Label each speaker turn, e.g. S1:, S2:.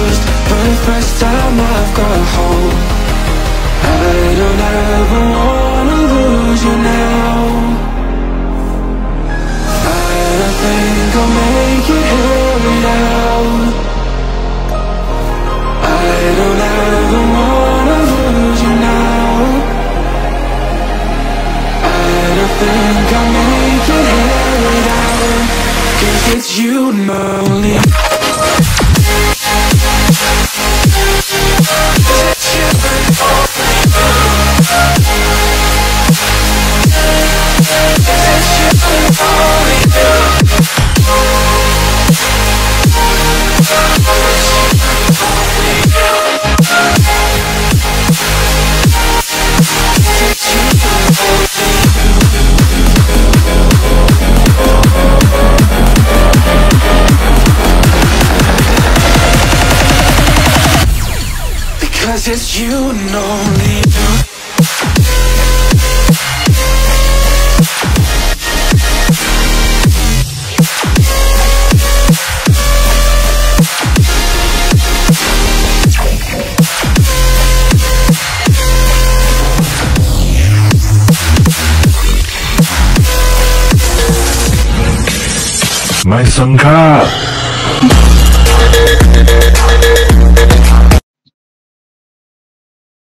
S1: lost, for the first time I've got hope. I don't ever wanna lose you now. I think I'll make it here without. I don't ever wanna lose you now. I don't think I'll make it here without. 'Cause it's you and me only. Because it's you and only you.
S2: My Sangha.